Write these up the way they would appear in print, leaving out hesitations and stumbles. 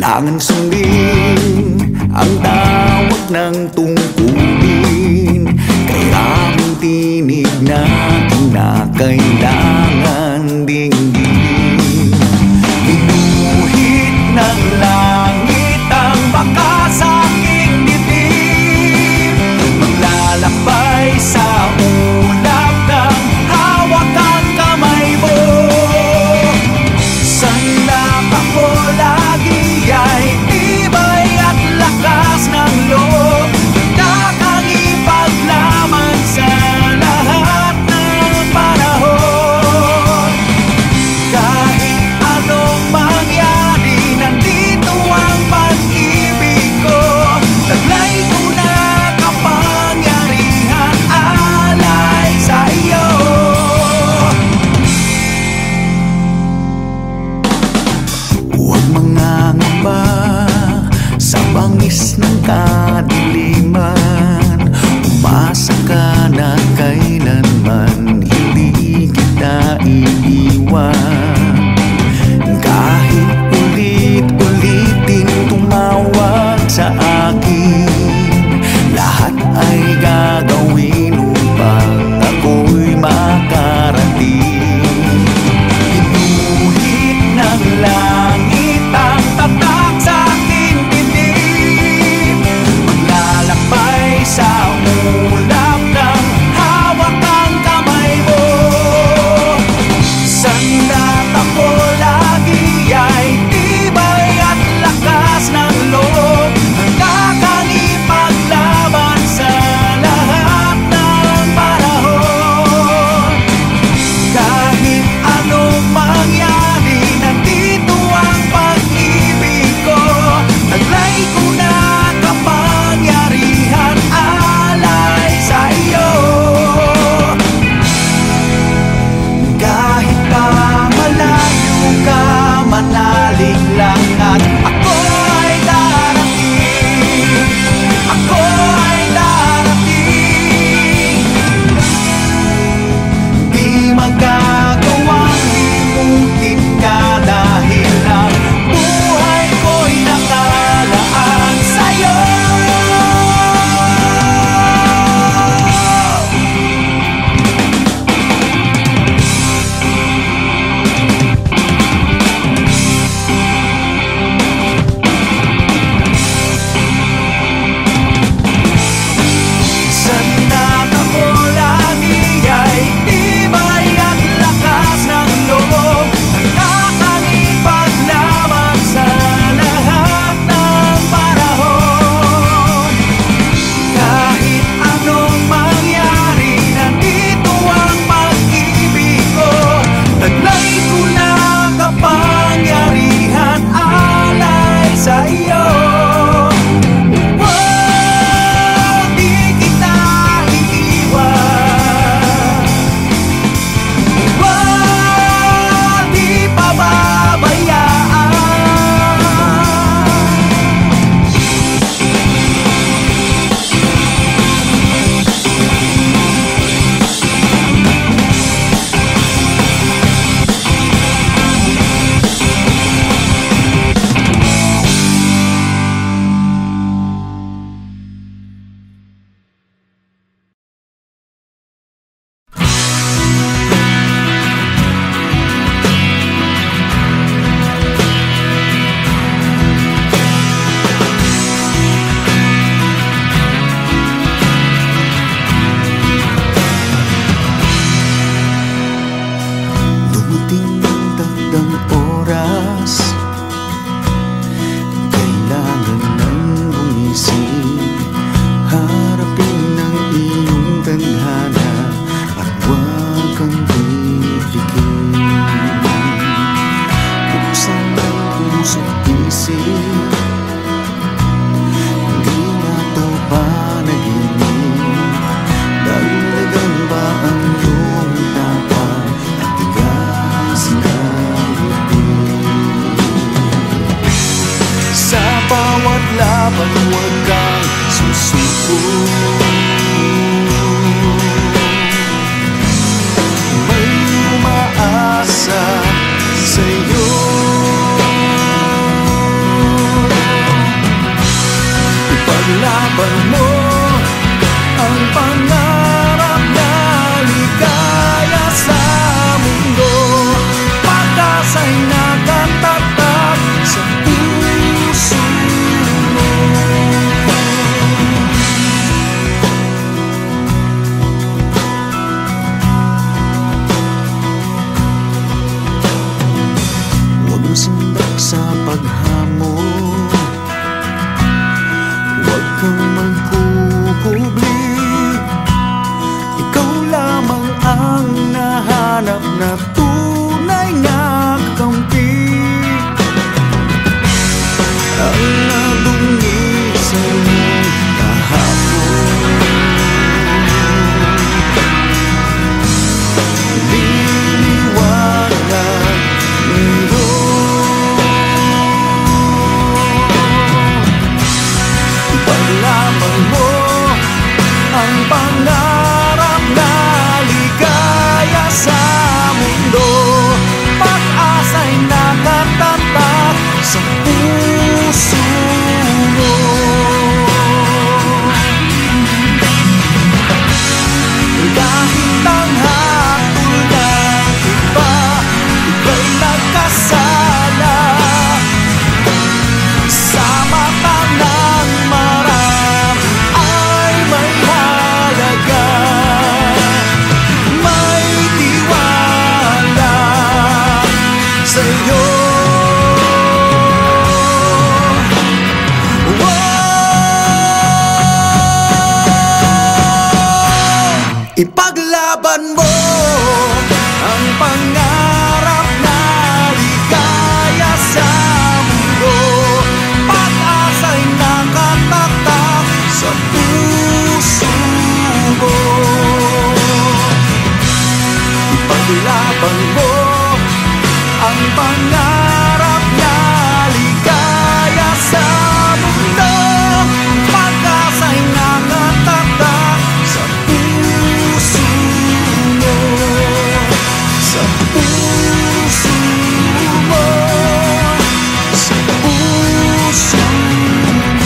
Kailangan sundin ang tawag ng tungkulin. Kailangan tinig natin na kailangan dinggin. Inuhit ng langit ang bakas sa aking dibdib. Maglalakbay sa ulap ng hawak ang kamay mo. Sandak ako lagi ay tibay at lakas ng loob. Nakakipaglaban sa lahat ng panahon. Kahit anong mangyari, nandito ang pag-ibig ko. Taglay ko na kapangyarihan, alay sa iyo. Huwag mangangamba sa bangis ng kadiliman. Umasa ka na kailanman hindi kita iiwan. Kahit ulit-ulitin tumawag sa akin, lahat ay gagawin upang ako'y makarating. Inuhit ng langit ang tatak sa aking dibdib. Maglalakbay sa ulap ng hawak ang kamay mo. Sandat ako lagi ay tibay at lakas ng loob. Nakakipaglaban sa lahat ng panahon. Kahit anong mangyari, nandito ang pag-ibig ko. Taglay ko na kapangyarihan, alay sa iyo. Kahit pa malayo ka, manalig lang at ako ay darating. Ako ay darating. Di magagawang limutin ka dahil ang buhay ko'y nakalaan sa'yo. Sandat ako lagi ay tibay at lakas ng loob. Nakakipaglaban sa lahat ng panahon. Kahit anong mangyari, nandito ang pag-ibig ko. Taglay ko na kapangyarihan, alay sa iyo. Di kita iiwan. Di pababayaan. Dumating ang takdang oras, kailangan nang gumising. Harapin ang iyong tadhana at huwag kang pipigil. Buksan ang puso't isip, hindi na to panaginip. Dagdagan ba ang iyong tapang at tigas na bibig? Sa bawat laban huwag kang susuko. May umaasa sa'yo. sa paghamon. Huwag kang magkukubli, ikaw lamang ang nahanap na tunay na kakampi. Ang nadungi sa'yo kahapon, liliwanag ngayon. Paglaban mo ang pangarap na ligaya sa mundo, pag-asa'y nakatatak sa puso mo. Kahit ang hatol ng iba, ika'y nagkasala sa mata ng marami ay may halaga. May tiwala sa'yo. Ipaglaban mo ang pangarap na ligaya sa mundo, pag-asa'y nakatatak sa puso mo. Ipaglaban mo ang pangarap na ligaya sa mundo, pag-asa'y nakatatak sa puso mo. Sa puso mo. Sa puso mo.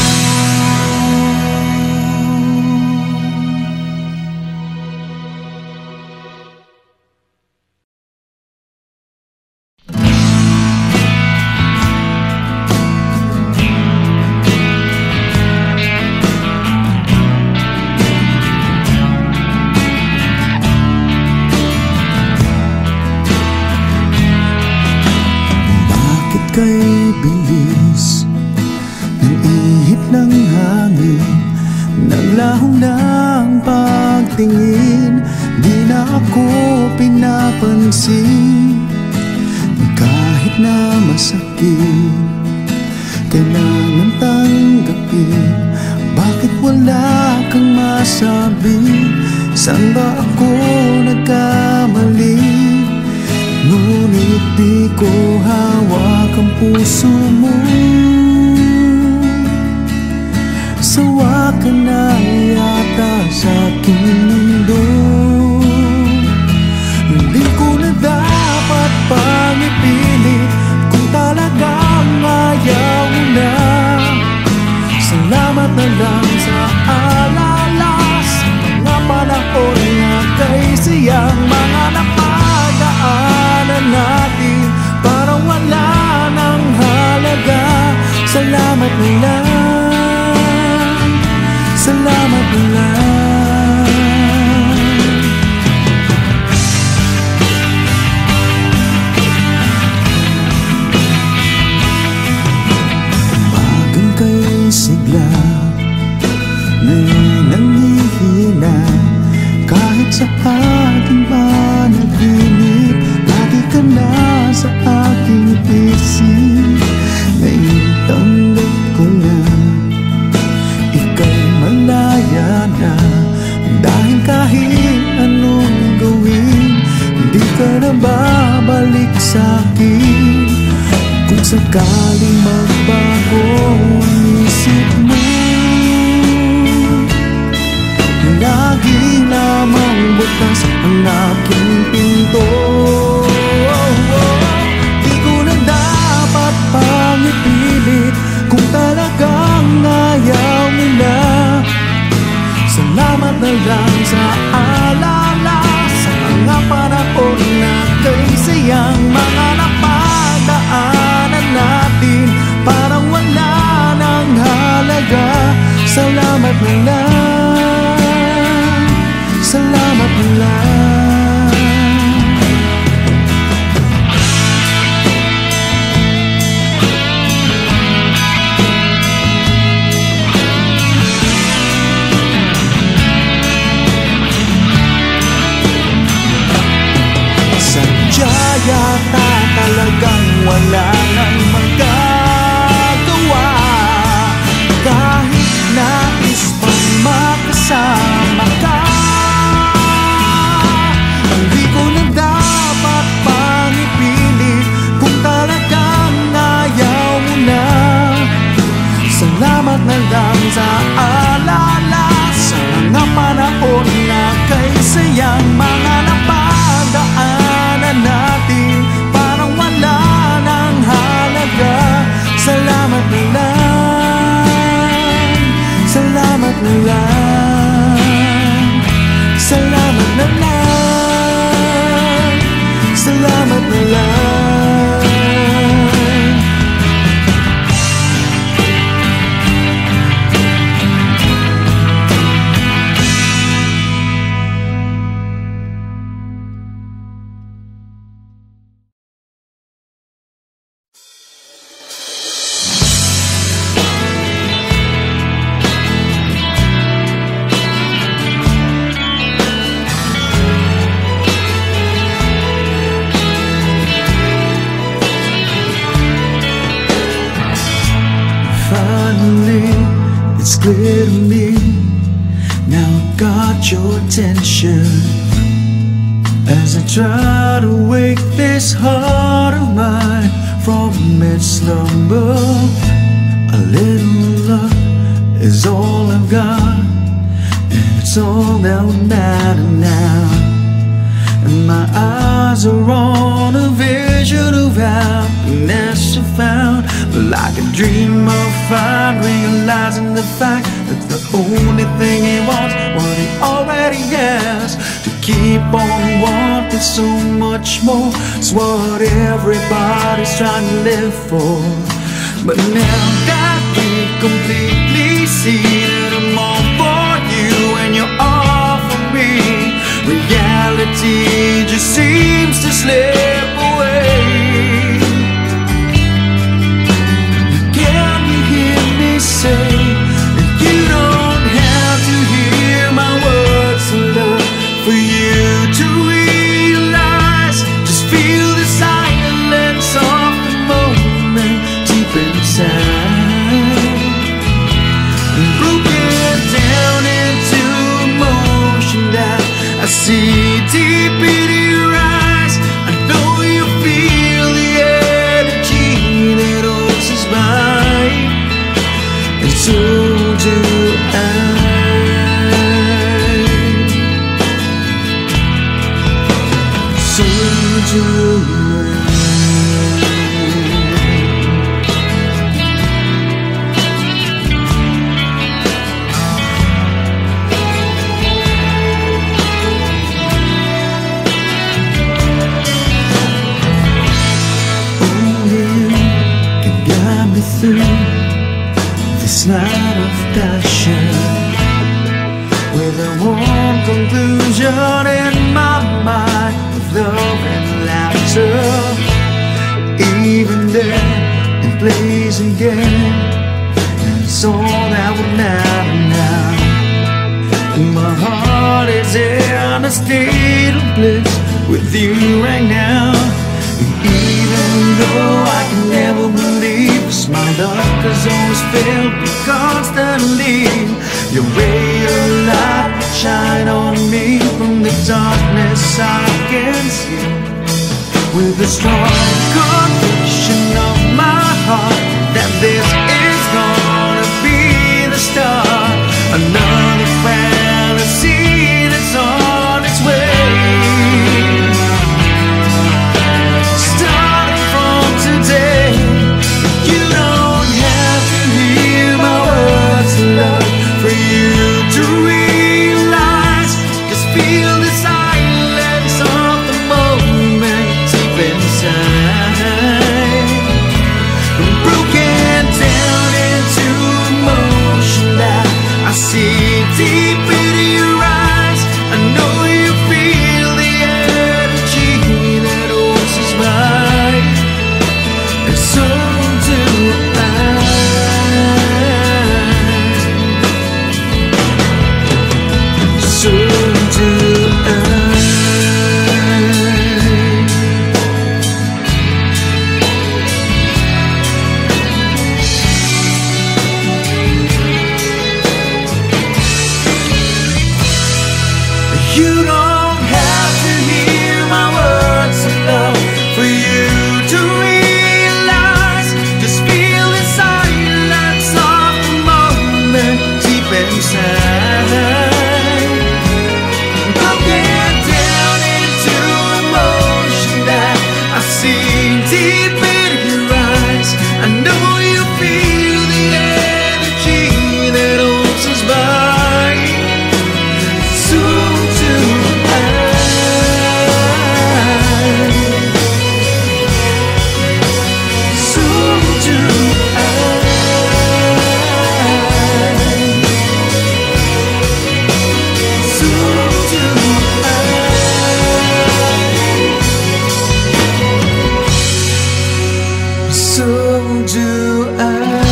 Bakit kay bilis ng ihip ng hangin, naglahong ng pagtingin, di na ako pinapansin. Kahit na masakit, kailangan tanggapin. Bakit wala kang masabi? Saan ba ako nagkamali? Ngunit di ko hawak ang puso mo. Sawa ka na yata sa aking mundo. Hindi ko na dapat pang ipilit kung talagang ayaw mo na. Salamat na lang sa alala, sa mga panahon na kay siyang mga napagdaanan natin, parang wala nang halaga. Salamat na lang, salamat na lang. Bagang kay sigla, ngayon nanghihina. Kahit sa aking panaginip, lagi ka na sa aking isip. Ngayon tanggap ko na ika'y malaya na. Dahil kahit anong gawin, hindi ka na babalik sa'kin. Kung sakaling magbago ang isip mo, lagi lamang bukas ang aking pinto. Di ko na dapat pang ipilit kung talagang ayaw mo na. Salamat na lang sa alala, sa mga panahon na kay sayang mga napagdaanan natin, parang wala nang halaga. Salamat na lang, salamat na lang. wala nang magagawa. Kahit nais pang makasama ka, hindi ko na dapat pang ipilit kung talagang ayaw mo na. Salamat na lang sa alala, sa mga panahon na kay sayang, mga napadaanan natin parang wala nang halaga. Salamat na lang, salamat na lang, salamat na lang, salamat na lang. It's clear to me, now I've got your attention. As I try to wake this heart of mine from its slumber, a little love is all I've got, and it's all that would matter now. And my eyes are on a vision of happiness I found, like a dream of fire, realizing the fact that the only thing he wants, what he already has. To keep on wanting so much more is what everybody's trying to live for. But now that we completely see that I'm all for you and you're all for me, reality just seems to slip away. Can you hear me say that you don't have to hear my words of love for you to realize? Just feel the silence of the moment deep inside, broken down into emotion that I see deep in your eyes. I know you feel the energy that holds us by, and so do I. So do I. Through this night of passion, with a warm conclusion in my mind of love and laughter. Even then it plays again, and it's all that would matter now. And my heart is in a state of bliss with you right now. Even though I can never believe, 'cause my love has always failed me constantly, your ray of light shine on me from the darkness I can see. With a strong conviction of my heart that this is gonna be the start, another fantasy that's on its way. Feel the silence of the moment deep inside. so do I.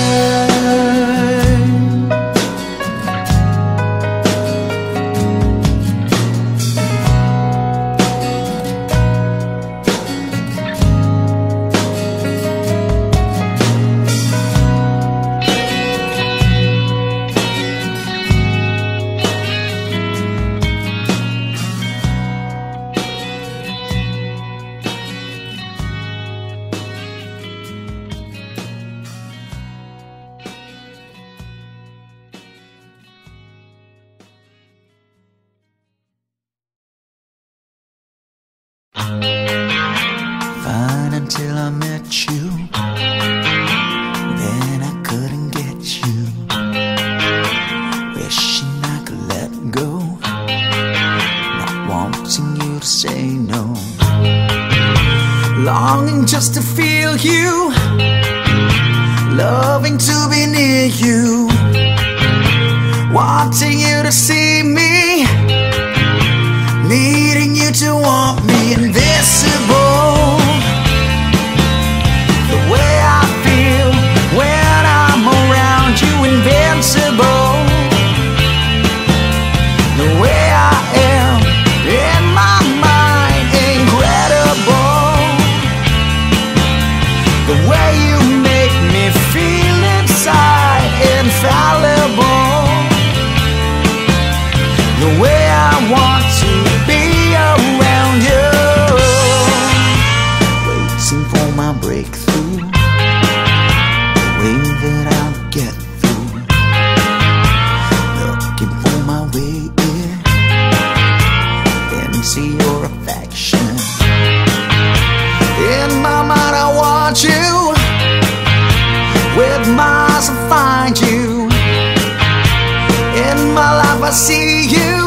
Fine until I met you, then I couldn't get you. Wishing I could let go, not wanting you to say no. Longing just to feel you, loving to be near you, wanting you to see me, needing you to want me. Invisible, the way I feel when I'm around you. Invincible, the way I am in my mind. Incredible, the way you make me feel inside. Infallible, the way I want to be around you. Waiting for my breakthrough, the way that I'll get through. Looking for my way into your affection. In my mind I want you, with my eyes I find you. In my life I see you,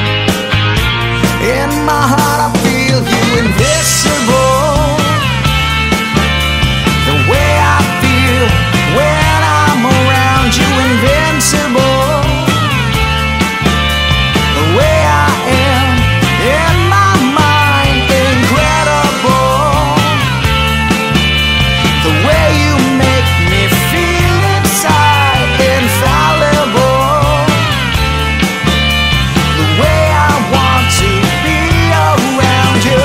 in my heart I feel you. Invisible, the way I feel when I'm around you. Invincible, the way I am in my mind. Incredible, the way you make me feel inside. Infallible, the way I want to be around you.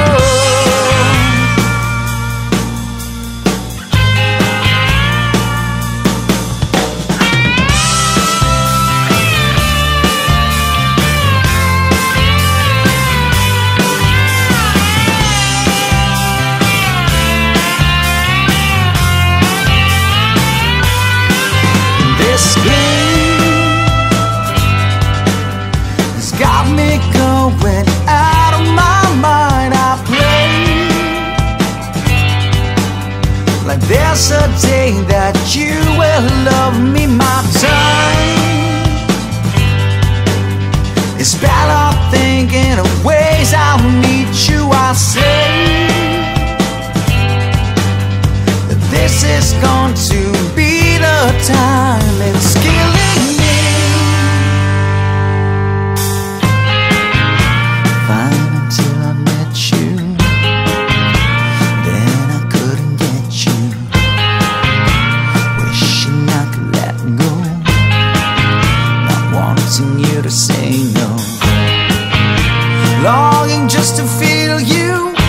This game has got me going out of my mind. I play like there's a day that you will love me. My time is spent on thinking of ways I'll meet you. I say that this is going to be the time. It's killing me. Fine until I met you, then I couldn't get you. Wishing I could let go, not wanting you to say no. Longing just to feel you,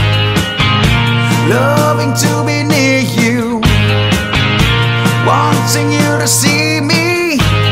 loving to be near you, wanting you to see me,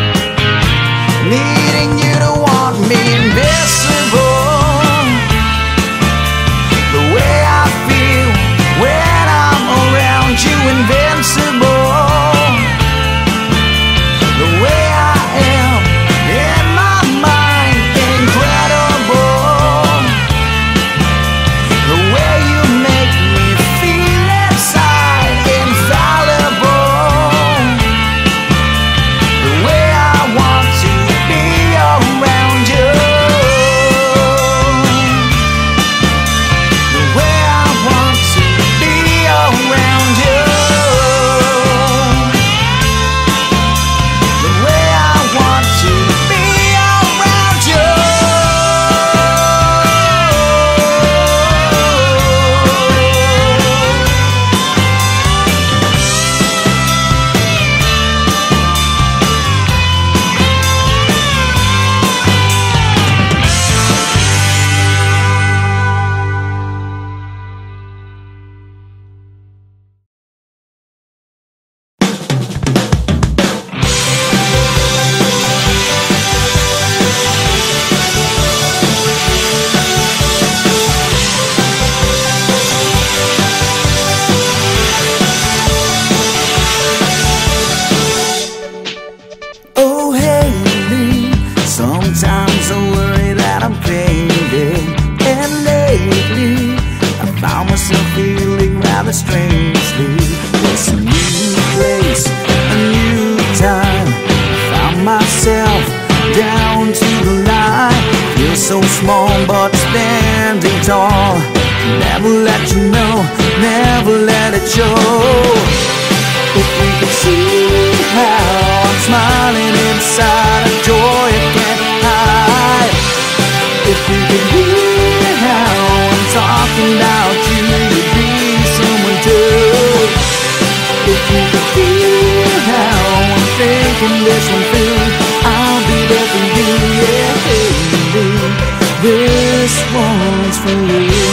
it show. If you could see how I'm smiling inside, a joy I can't hide. If you could hear how I'm talking about you, you'd be someone too. If you could feel how I'm thinking this one through, I'll be there for you, yeah, baby. This one's for you.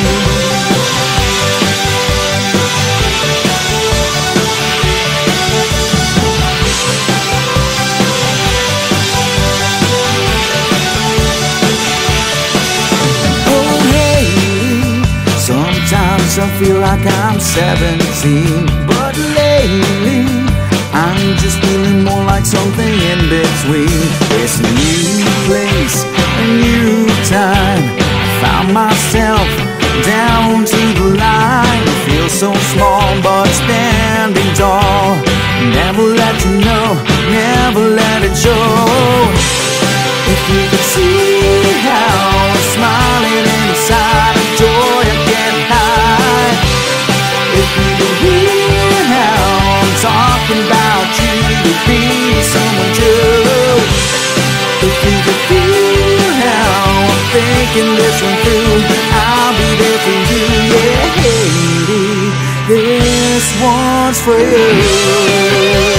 Sometimes I feel like I'm 17, but lately I'm just feeling more like something in between. It's a new place, a new time. I found myself down to the line. I feel so small but standing tall. Never let you know, never let it show. If you could see how I'm smiling inside, a joy I can't hide. If you could hear how I'm talking about you, you'd be someone too. If you could feel how I'm thinking this one through, I'll be there for you, yeah, baby. This one's for you.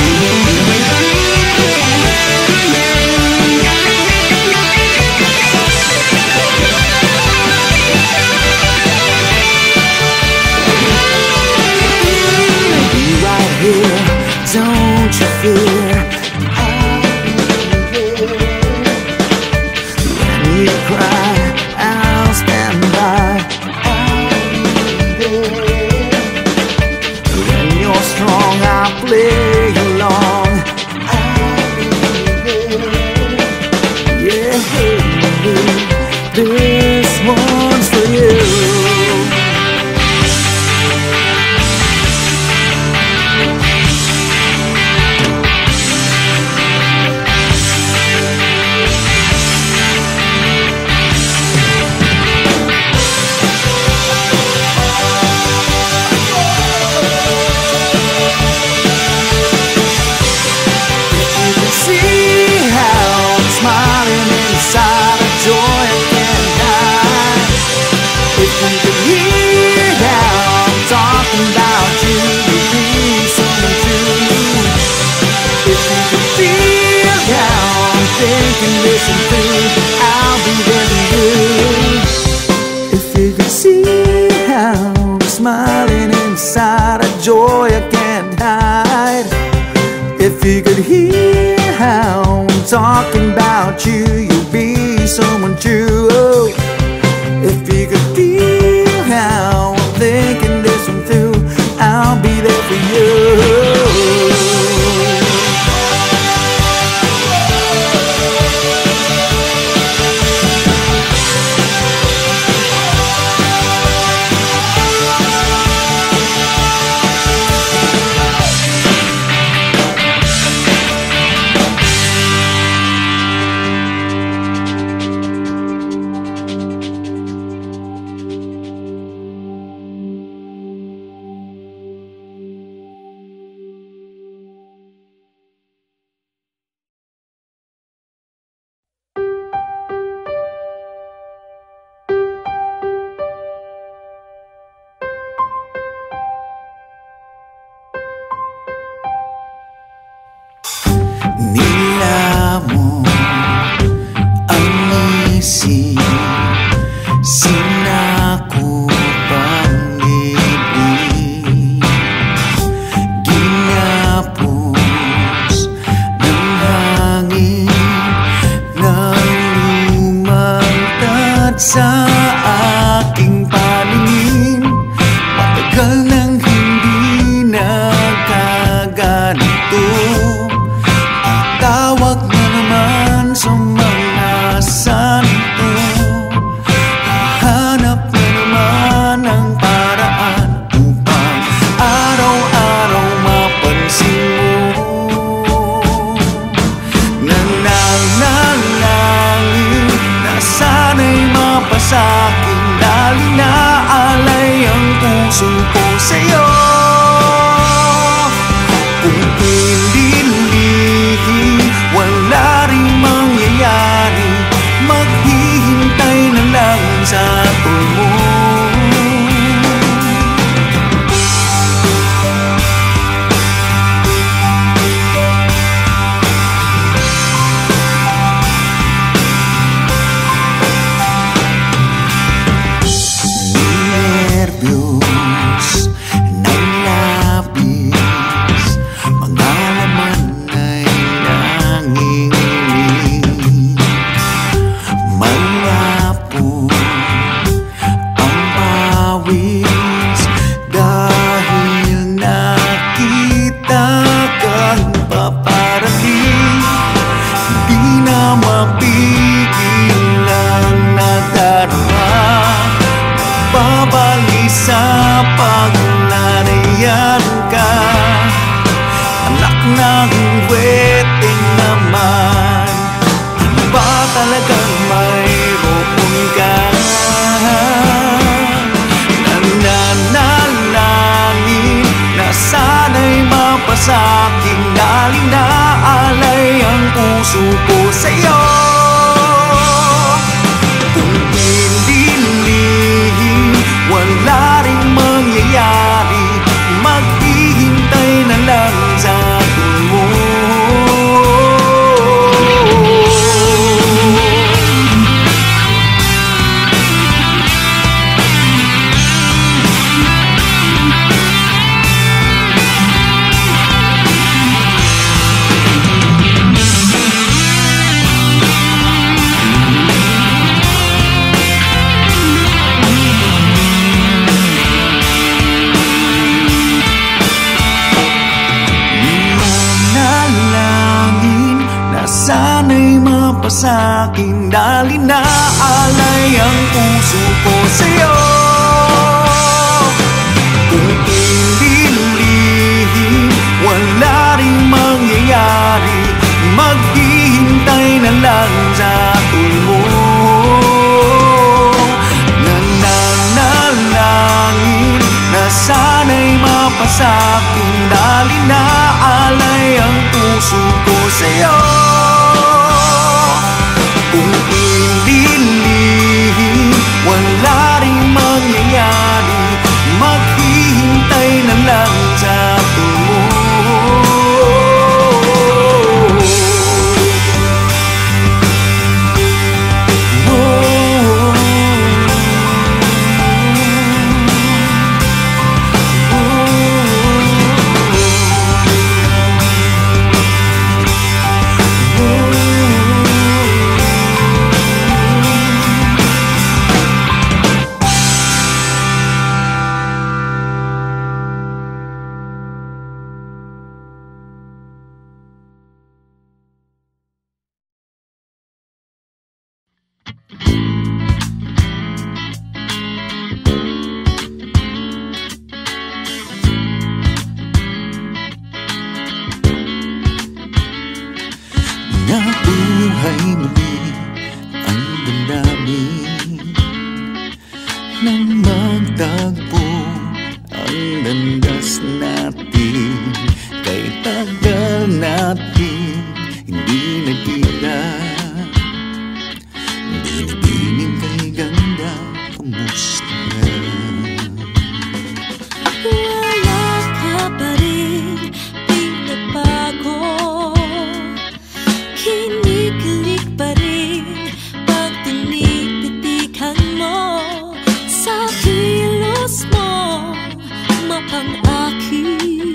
Don't you fear, I'll be there. When you cry, I'll stand by. I'll be there. When you're strong, I'll play along. I'll be there. Yeah, this one's for you. Inside a joy I can't hide. If you could hear how I'm talking about you, you'd be someone too. If you could feel how I'm thinking this and through, I'll be there for you. If you could see how I'm smiling inside a joy I can't hide. If you could hear how I'm talking about you, you'd be someone true. Oh, if you could feel how I'm thinking this one through, I'll be there for you. Nila mo ang isip, sinakupang ibig, ginapos ng hangin nang lumantad sa aking paningin. Matagal nang hindi nagkaganito, tawag na naman ng wete naman. Ano ba talagang mayroon ka? Nananalangin na sana'y mapasaking nalinaalay ang puso ko sa'yo. Kung hindi lihim, wala ring mangyayari, maghihintay na lang sa atin mo. Sana'y mapasaking nalinaalay ang puso ko sa'yo. Kung hindi lihim, wala ring mangyayari, maghihintay na lang sa atin mo. Nananalangin na sana'y mapasaking nalinaalay ang puso ko sa'yo. Kung hindi lihim, wala ring mangyayari, maghihintay na lang sa atin mo. Nabuhay muli ang damdamin nang magtagpo ang landas natin. Kay tagal natin hindi nagkita, binibining kay ganda, kamusta na? Wala ka pa rin, di nagbago. Kinikilig pa rin pag tinititikan mo. Sa kilos mo, mapang-akit.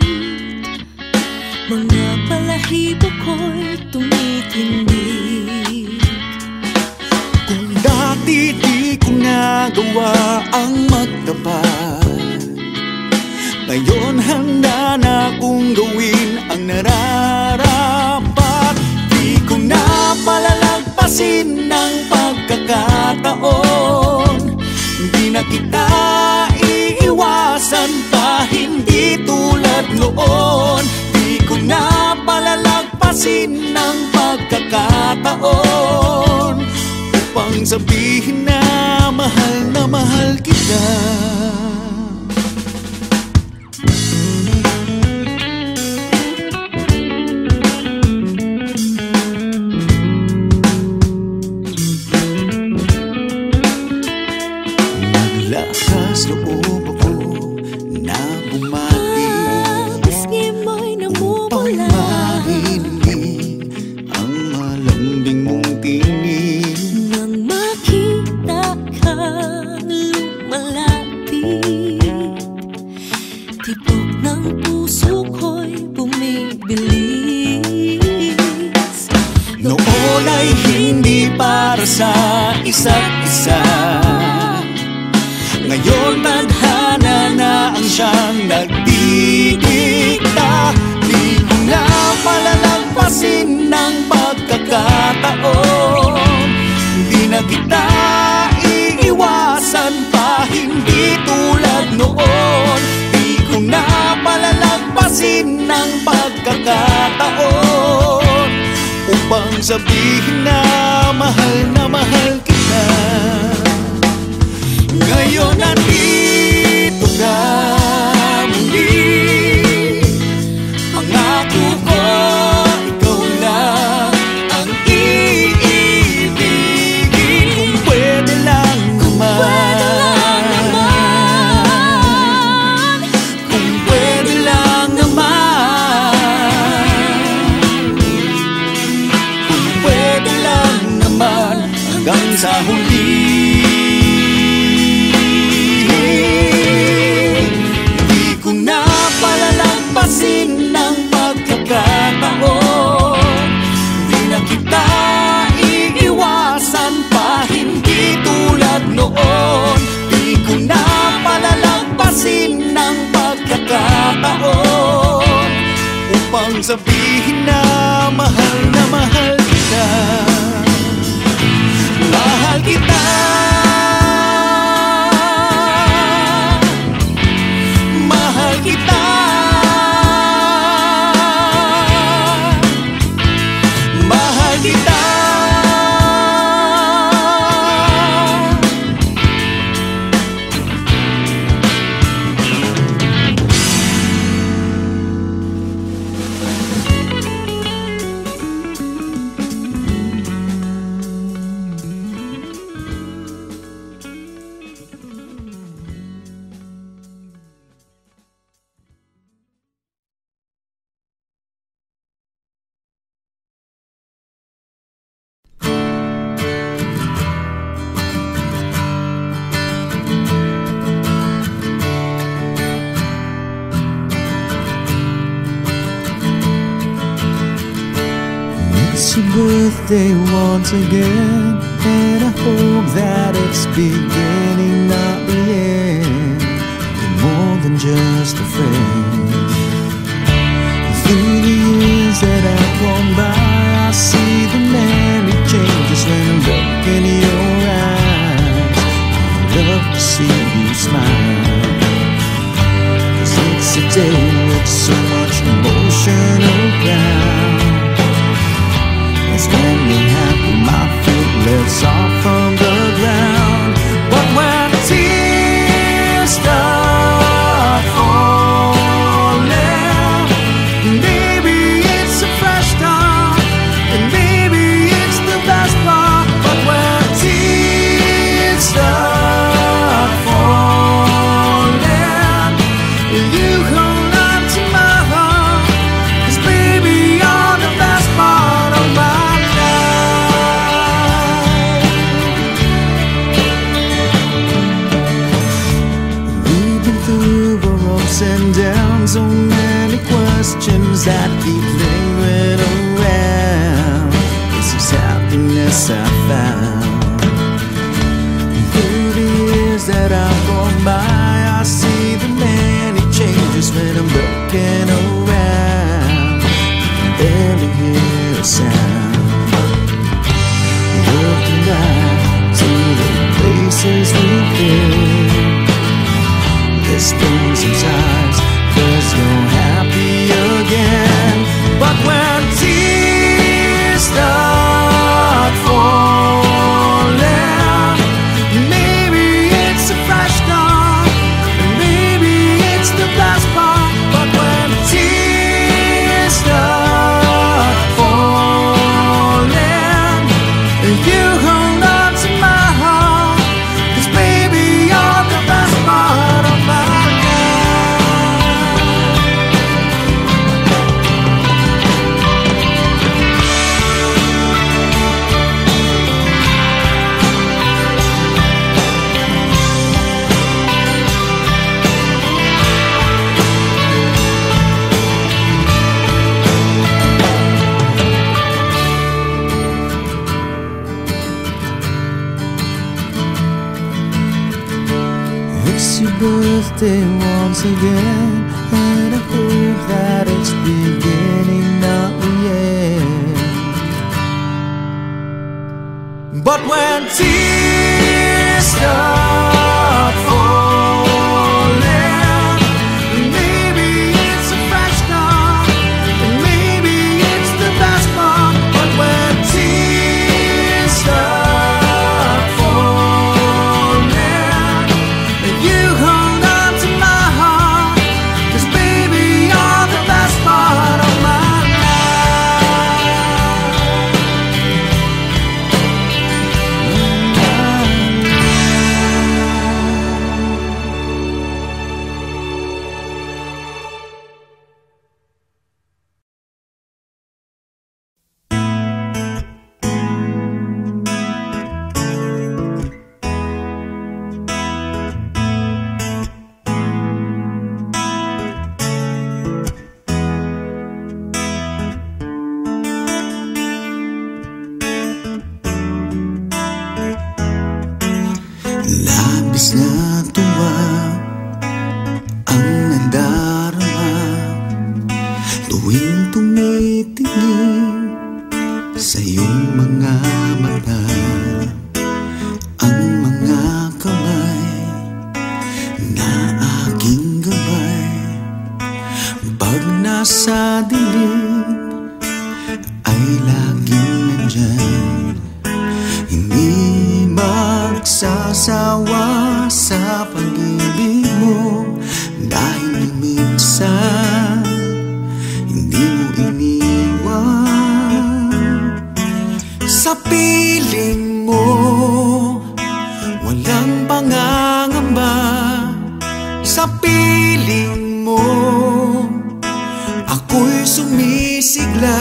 Mga balahibo ko'y tumitindig. Kung dati di ko nagawa ang magtapat, ngayon handa na kong gawin ang nararapat. Di ko na palalagpasin ng pagkakataon, di na kita iiwasan pa, hindi tulad noon. Di ko na palalagpasin ng pagkakataon upang sabihin na mahal kita. Naglakas loob ako na bumati upang marinig ang malambing mong tinig. Nang makita kang lumalapit, tibok ng puso ko'y bumibilis. Noon ay hindi para sa isa't isa, ngayon tadhana na ang siyang nagdidikta. Di ko na palalagpasin ng pagkakataon, di na kita iiwasan pa, hindi tulad noon. Di ko na palalagpasin lampasin ng pagkakataon upang sabihin na mahal kita. Ngayon nandito ka muli, pangako ko ikaw lang ang iibigin. Kung pwede lang naman, kung pwede lang naman, kung pwede lang naman hanggang sa huli. Palalampasin ng pagkakataon, di na kita iiwasan pa, hindi tulad noon. Di ko na palalampasin ng pagkakataon upang sabihin na mahal kita. Mahal kita, mahal kita, mahal kita. It's your birthday once again, and I hope that it's beginning, not the end. You're more than just a friend. Through the years that I've gone by, I see the many changes when I look in your eyes. I love to see you smile, 'cause it's a day with so much emotion around. When you're happy, my feet lifts off from the ground. But when tears start falling, maybe it's a fresh start, and maybe it's the best part. But when tears start falling, you hold on to my heart, 'cause baby you're the best part of my. And down, so many questions that keep lingering around. This is happiness I found. Through the years that I've gone by, I see the many changes when I'm looking around. I can barely hear a sound. Looking back to the places we've been, this brings some times, 'cause you're happy again. But when tears start falling, maybe it's a fresh start, and maybe it's the best part. But when tears start falling, you hold on to my heart, 'cause baby you're the best part of my. It's your birthday once again, and I hope that it's beginning, not the end. But when tears start falling, maybe it's a fresh Tuwing tumitingin sa iyong mga mata, ang mga kamay na aking gabay, pag nasa dilim ay laging nandyan, hindi magsasawa sa pag-ibig mo, dahil minsan hindi mo iniwan. Sa piling mo walang pangangamba, sa piling mo ako'y sumisigla,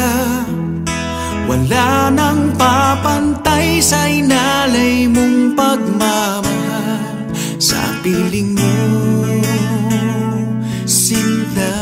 wala nang papantay sa inalay mong pagmamahal. Sa piling mo, sinta,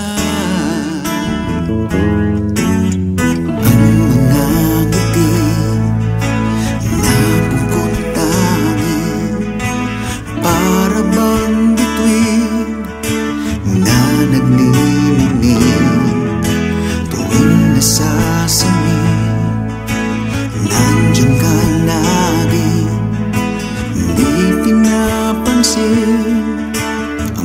ang mga ngiti na bukod tanging, para bang bituin na nagniningning, tuwing nasasingin, nandiyan ka lagi, hindi pinapansin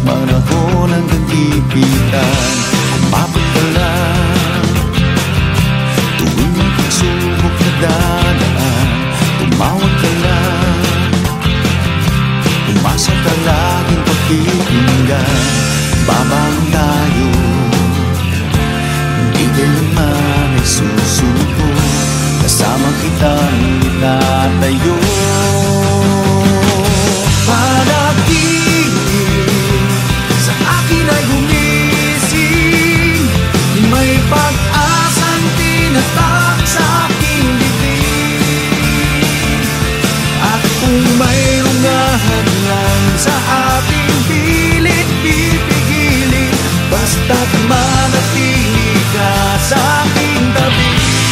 panahon ng kagipitan. Umabot ka lang tuwing may pagsubok na dadaan. Tumawag ka lang, umasa ka laging pakikinggan. Babang tayo, hindi kailanman ay susuko. Kasama kitang itatayo. Panaginip sa akin ay gumising, may pag-asang tinatak sa aking bibig. At kung mayroong hadlang sa ating pilit pipigilin, basta't manatili ka sa aking tabi.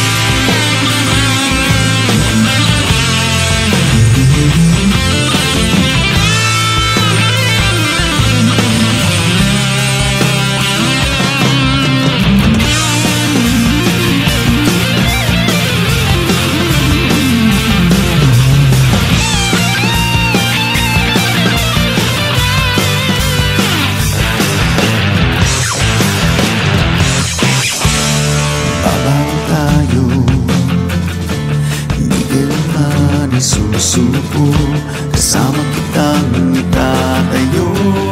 Susuko, kasama kitang itatayo.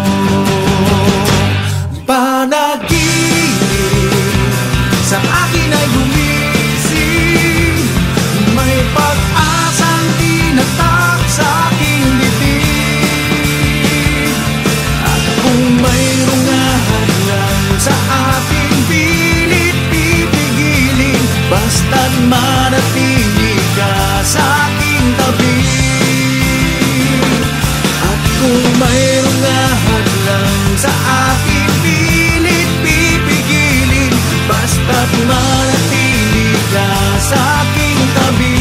Panaginip sa akin ay gumising, may pag-asang tinatak sa aking bibig. At kung mayroong hadlang sa ating pilit pipigilin, basta't manatili ka sa aking tabi. At kung mayroong hadlang sa aking pilit pipigilin, basta't manatili ka sa aking tabi.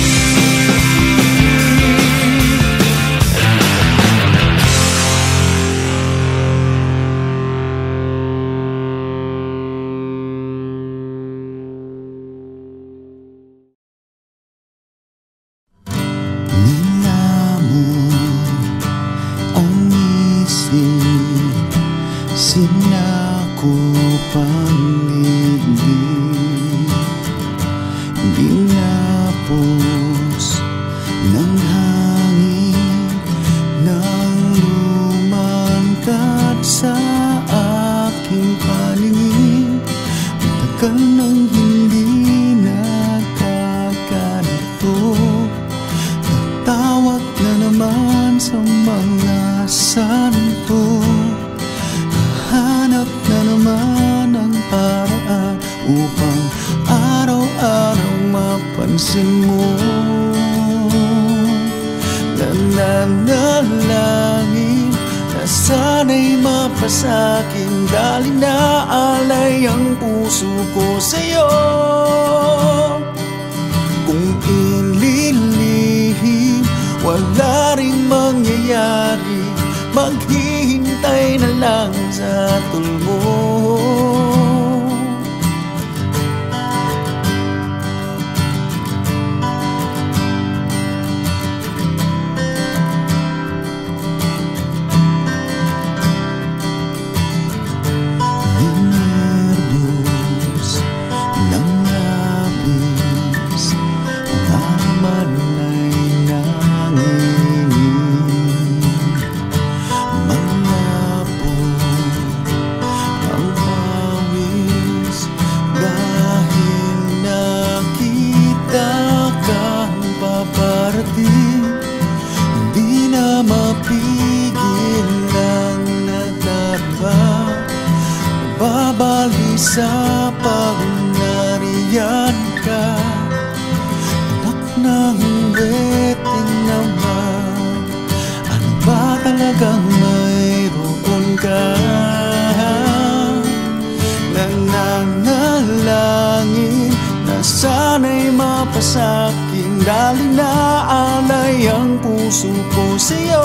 Sinakupang igdig, ginapos ng hangin nang lumantad sa aking paningin. Matagal nang hindi nagkaganito, natawag na naman sa mga santo. Hanap na naman ang paraan upang araw-araw mapansin mo. Nananalangin na sana'y mapasaking dahil naalay ang puso ko sa'yo. Kung inlilihim, wala ring mangyayari, maghihintay na lang sa tulmo. Ninervyos ng labis, naman ay nangingin. Malabo ang pawis dahil nakita kang paparating. Hindi na mapigil ng nadarama, babalisa pag nariyan ka. Anak ng weting naman, ano ba talagang mayroon ka? Nananalangin na sana'y mapasaking dahil naalay ang puso ko sa'yo.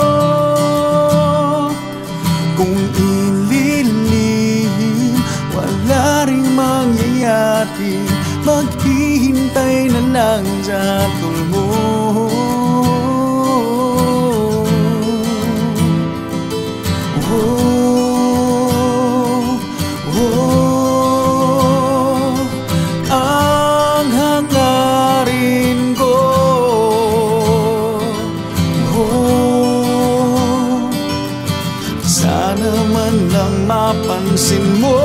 Kung inlilihim, wala ring mangyayari, maghihintay na lang sa tulmo. Oh, sana man lang mapansin mo.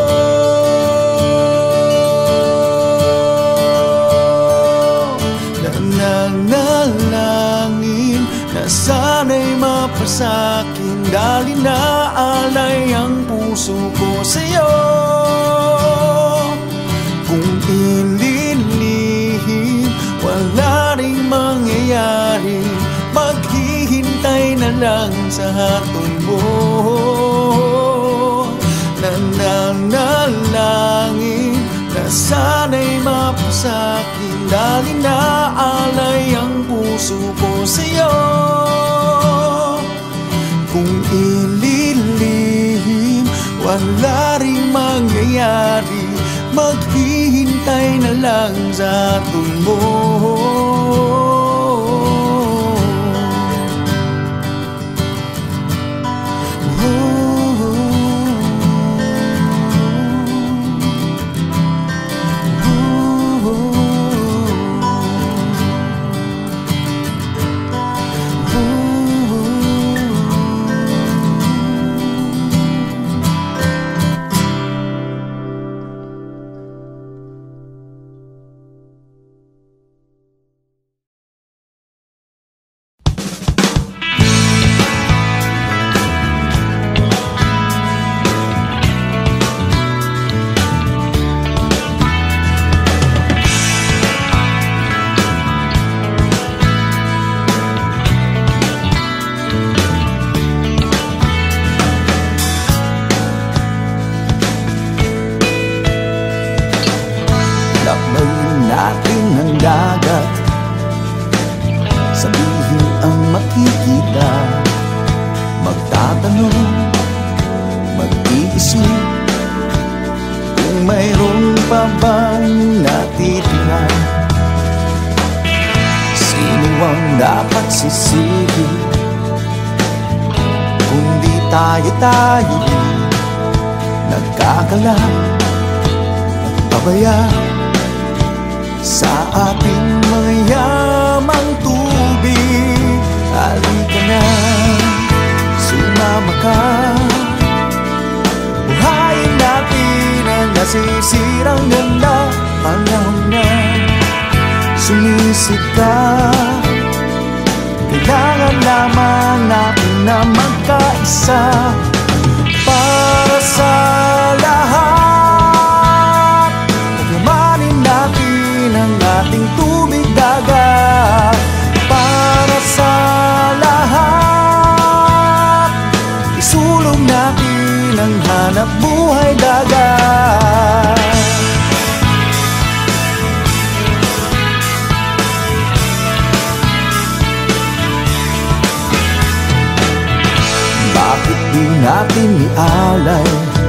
Nananalangin na sana'y mapasakin, dahil naalay ang puso ko sa'yo. Kung ililihim, wala ring mangyayari, maghihintay na lang sa hatol mo. Nananalangin na sana'y mapasakin, dahil naalay ang puso ko sa'yo. Kung ililihim, wala ring mangyayari, maghihintay na lang sa hatol mo. Tayo nagkakalat, nagpabaya sa ating mayamang tubig. Halika na, sumama ka, buhayin natin ang nasisirang ganda. Panahon na, sumisid ka, kailangan lamang natin na magkaisa. Para sa lahat, pagyamanin natin ang ating tubig dagat. Para sa lahat, isulong natin ang hanap buhay dagat. Bakit di natin ialay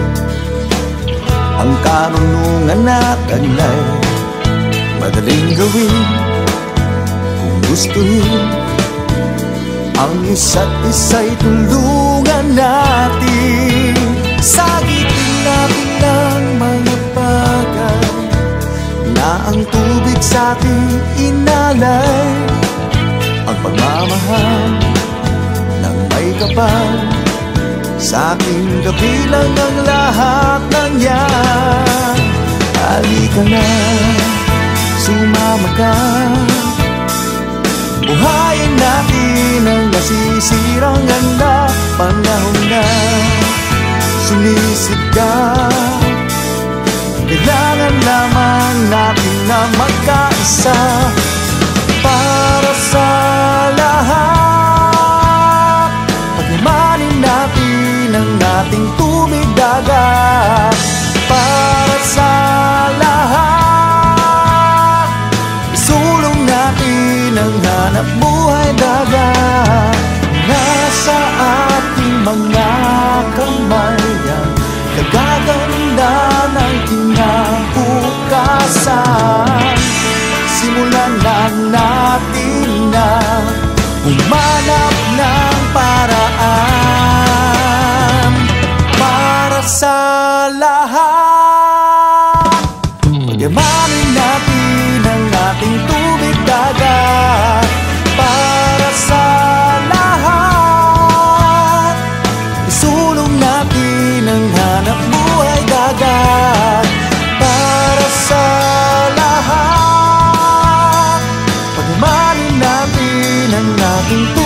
ang karunungan at taglay? Madaling gawin kung gustuhin, ang isa't isa'y tulungan natin. Sagitin natin ang mga bagay na ang tubig sa'tin inalay. Ang pagmamahal ng may kapal, sa'kin kabilang ang lahat ng yan. Halika na, sumama ka, buhayin natin ang nasisirang ganda. Panahon na, sumisid ka, kailangan lamang natin na magkaisa. Para sa lahat, pagyamanin natin ang ating tubig dagat. Para sa lahat, isulong natin ang hanap buhay dagat. Nasa ating mga kamay ang kagaganda ng kinabukasan. Simulan lang natin na humanap ng paraan. Para sa lahat, pagyamanin natin ang ating tubig dagat. Para sa lahat, isulong ng hanap buhay dagat para sa lahat. Pagmamahalin natin ang ating